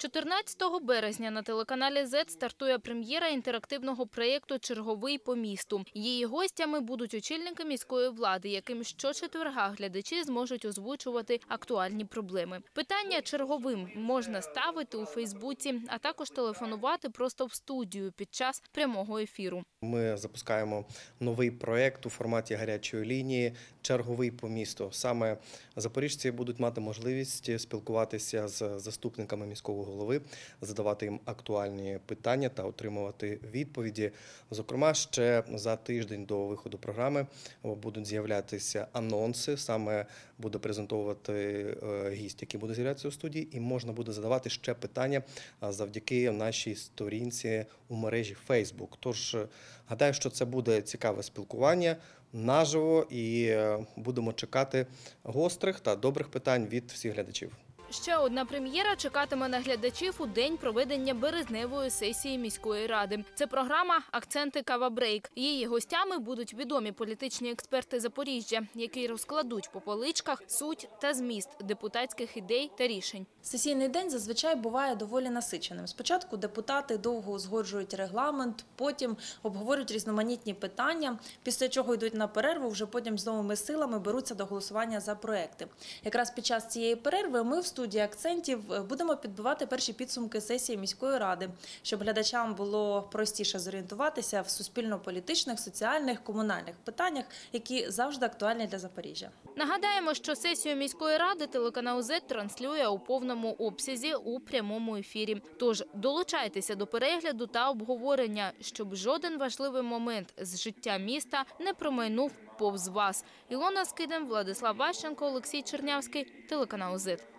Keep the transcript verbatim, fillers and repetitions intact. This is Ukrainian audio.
чотирнадцятого березня на телеканалі зет стартує прем'єра інтерактивного проєкту «Черговий по місту». Її гостями будуть очільники міської влади, яким щочетверга глядачі зможуть озвучувати актуальні проблеми. Питання черговим можна ставити у Фейсбуці, а також телефонувати просто в студію під час прямого ефіру. Ми запускаємо новий проєкт у форматі гарячої лінії «Черговий по місту». Саме запоріжці будуть мати можливість спілкуватися з заступниками міського голови, задавати їм актуальні питання та отримувати відповіді. Зокрема, ще за тиждень до виходу програми будуть з'являтися анонси, саме буде презентовувати гість, який буде з'являтися у студії, і можна буде задавати ще питання завдяки нашій сторінці у мережі Фейсбук. Тож, гадаю, що це буде цікаве спілкування наживо і будемо чекати гострих та добрих питань від всіх глядачів. Ще одна прем'єра чекатиме на глядачів у день проведення березневої сесії міської ради. Це програма «Акценти Кава-брейк». Її гостями будуть відомі політичні експерти Запоріжжя, які розкладуть по поличках суть та зміст депутатських ідей та рішень. Сесійний день зазвичай буває доволі насиченим. Спочатку депутати довго узгоджують регламент, потім обговорюють різноманітні питання, після чого йдуть на перерву, вже потім з новими силами беруться до голосування за проекти. Якраз під час цієї перерви ми в студії «Акцентів» будемо підбивати перші підсумки сесії міської ради, щоб глядачам було простіше зорієнтуватися в суспільно-політичних, соціальних, комунальних питаннях, які завжди актуальні для Запоріжжя. Нагадаємо, що сесію міської ради телеканал зет транслює у повному обсязі у прямому ефірі. Тож долучайтеся до перегляду та обговорення, щоб жоден важливий момент з життя міста не промайнув повз вас. Ілона Скиден, Владислав Ващенко, Олексій Чернявський, телеканал зет.